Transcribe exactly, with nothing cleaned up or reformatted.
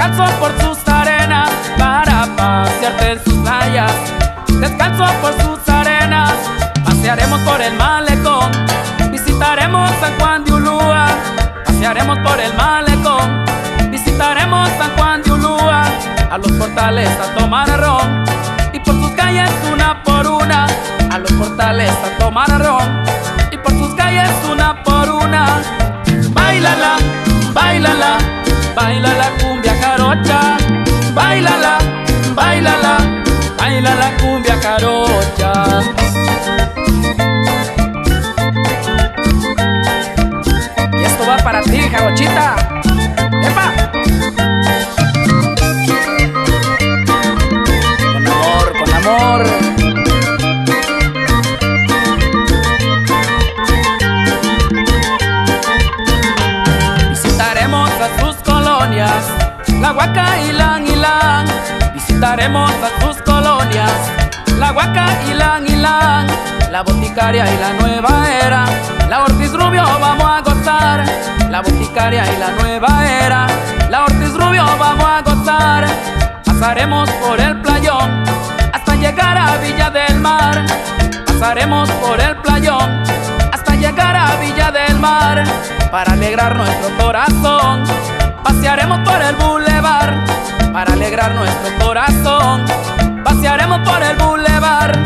descalzo por sus arenas para pasearte en sus playas. Descalzo por sus arenas, pasearemos por el malecón, visitaremos San Juan de Ulúa, pasearemos por el malecón, visitaremos San Juan de Ulúa, a los portales a tomar ron, y por sus calles una por una, a los portales a tomar ron, y por sus calles una por una. Bailala, bailala, baila la cumbia jarocha, bailala, bailala, baila la cumbia jarocha. Y esto va para ti, jarochita. ¡Epa! Con amor, con amor. Visitaremos a sus colonias, La Huaca, Ilan, Ilan. Visitaremos a sus colonias, La Huaca, Ilan, Ilan, la Boticaria y la Nueva Era, la Ortiz Rubio vamos a gozar, la Boticaria y la Nueva Era, la Ortiz Rubio vamos a gozar. Pasaremos por el playón hasta llegar a Villa del Mar, pasaremos por el playón hasta llegar a Villa del Mar, para alegrar nuestro corazón. Pasearemos por el bulevar para alegrar nuestro corazón, pasearemos por el bulevar